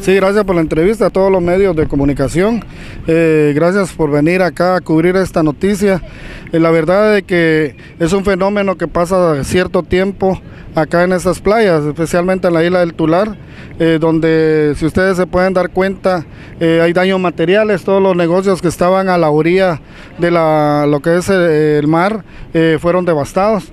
Sí, gracias por la entrevista a todos los medios de comunicación. Gracias por venir acá a cubrir esta noticia. La verdad es que es un fenómeno que pasa cierto tiempo acá en estas playas, especialmente en la isla del Tular, donde, si ustedes se pueden dar cuenta, hay daños materiales. Todos los negocios que estaban a la orilla de lo que es el mar fueron devastados.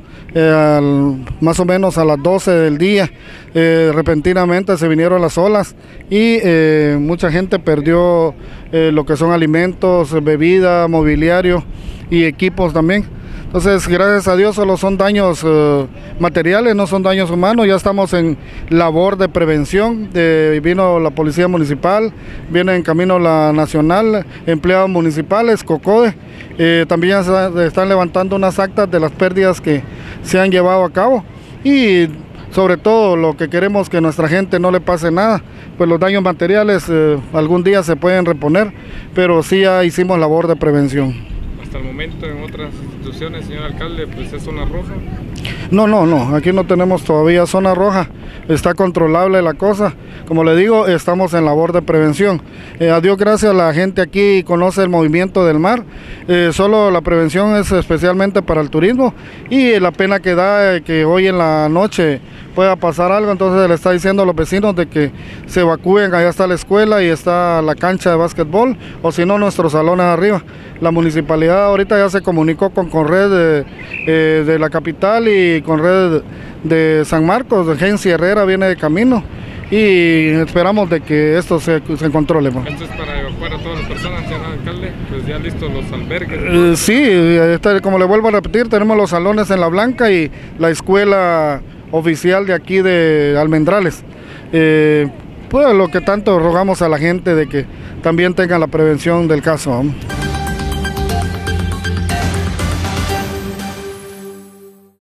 Más o menos a las 12 del día, repentinamente se vinieron las olas y mucha gente perdió lo que son alimentos, bebida, mobiliario y equipos también. Entonces, gracias a Dios, solo son daños materiales, no son daños humanos. Ya estamos en labor de prevención. Vino la Policía Municipal, viene en camino la Nacional, empleados municipales, COCODE. También ya se están levantando unas actas de las pérdidas que se han llevado a cabo. Y sobre todo, lo que queremos que nuestra gente no le pase nada, pues los daños materiales algún día se pueden reponer, pero sí ya hicimos labor de prevención. Hasta el momento en otras instituciones, señor alcalde, pues es zona roja. No, aquí no tenemos todavía zona roja, está controlable la cosa. Como le digo, estamos en labor de prevención. A Dios gracias, la gente aquí conoce el movimiento del mar. Solo la prevención es especialmente para el turismo, y la pena que da que hoy en la noche pueda pasar algo. Entonces le está diciendo a los vecinos de que se evacúen. Allá está la escuela y está la cancha de básquetbol, o si no, nuestros salones arriba. La municipalidad ahorita ya se comunicó con Conred de la capital y Conred de San Marcos. De Gensi Herrera viene de camino y esperamos de que esto se controle. Esto es para evacuar a todas las personas, señor alcalde, pues ya listos los albergues. Sí, como le vuelvo a repetir, tenemos los salones en La Blanca y la escuela oficial de aquí de Almendrales. Pues lo que tanto rogamos a la gente de que también tengan la prevención del caso.